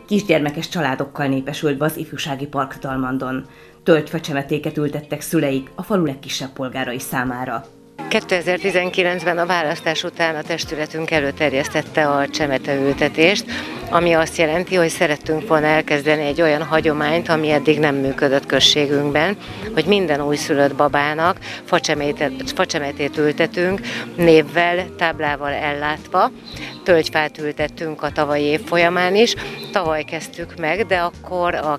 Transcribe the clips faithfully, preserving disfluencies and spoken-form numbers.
Kisgyermekes családokkal népesült be az ifjúsági park Dalmandon. Tölgyfacsemetéket ültettek szüleik a falu legkisebb polgárai számára. kétezer-tizenkilencben a választás után a testületünk előterjesztette a csemeteültetést, ami azt jelenti, hogy szerettünk volna elkezdeni egy olyan hagyományt, ami eddig nem működött községünkben, hogy minden újszülött babának facsemetét, facsemetét ültetünk, névvel, táblával ellátva. Tölgyfát ültettünk a tavalyi év folyamán is. Tavaly kezdtük meg, de akkor a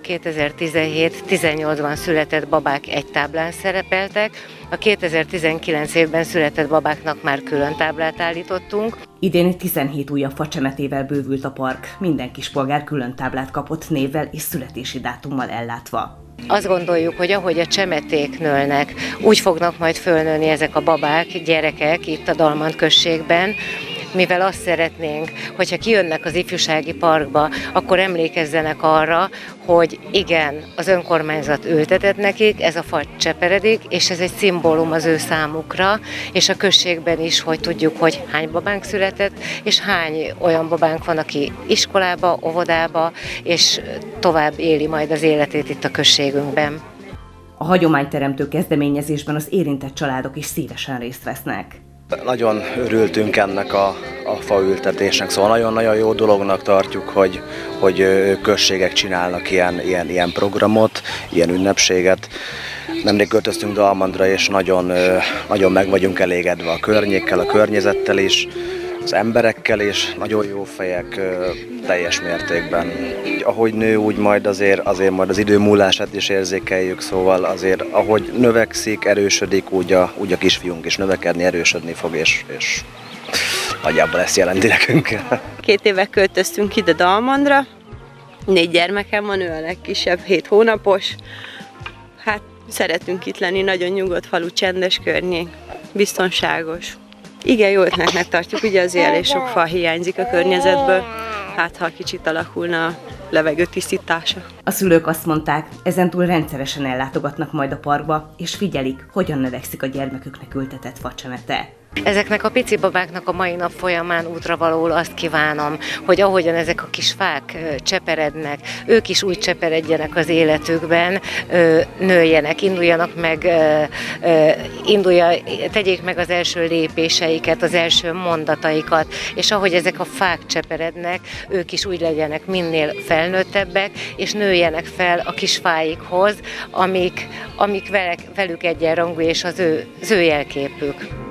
kétezer-tizenhét-tizennyolcban született babák egy táblán szerepeltek, a kétezer-tizenkilenc évben született babáknak már külön táblát állítottunk. Idén tizenhét újabb facsemetével bővült a park, minden kispolgár külön táblát kapott névvel és születési dátummal ellátva. Azt gondoljuk, hogy ahogy a csemeték nőnek, úgy fognak majd fölnőni ezek a babák, gyerekek itt a Dalmand községben, mivel azt szeretnénk, hogyha kijönnek az ifjúsági parkba, akkor emlékezzenek arra, hogy igen, az önkormányzat ültetett nekik, ez a fa cseperedik, és ez egy szimbólum az ő számukra, és a községben is, hogy tudjuk, hogy hány babánk született, és hány olyan babánk van, aki iskolába, óvodába, és tovább éli majd az életét itt a községünkben. A hagyományteremtő kezdeményezésben az érintett családok is szívesen részt vesznek. Nagyon örültünk ennek a, a faültetésnek, szóval nagyon-nagyon jó dolognak tartjuk, hogy, hogy községek csinálnak ilyen, ilyen, ilyen programot, ilyen ünnepséget. Nemrég költöztünk Dalmandra, és nagyon, nagyon meg vagyunk elégedve a környékkel, a környezettel is, az emberekkel is, nagyon jó fejek teljes mértékben. Ahogy nő, úgy majd azért, azért majd az idő múlását is érzékeljük, szóval azért ahogy növekszik, erősödik, úgy a, úgy a kisfiunk is növekedni, erősödni fog, és, és nagyjából ezt jelenti nekünk. Két éve költöztünk ide Dalmandra, négy gyermekem van, ő a legkisebb, hét hónapos. Hát szeretünk itt lenni, nagyon nyugodt falu, csendes környék, biztonságos. Igen, jó ötletnek tartjuk, ugye azért elég sok fa hiányzik a környezetből, hát ha kicsit alakulna a levegő tisztítása. A szülők azt mondták, ezentúl rendszeresen ellátogatnak majd a parkba, és figyelik, hogyan növekszik a gyermeküknek ültetett facsemete. Ezeknek a pici babáknak a mai nap folyamán útravalóul azt kívánom, hogy ahogyan ezek a kis fák cseperednek, ők is úgy cseperedjenek az életükben, nőjenek, induljanak meg, indulja, tegyék meg az első lépéseiket, az első mondataikat, és ahogy ezek a fák cseperednek, ők is úgy legyenek minél felnőttebbek, és nőjenek fel a kis fáikhoz, amik, amik velük egyenrangú, és az ő, az ő jelképük.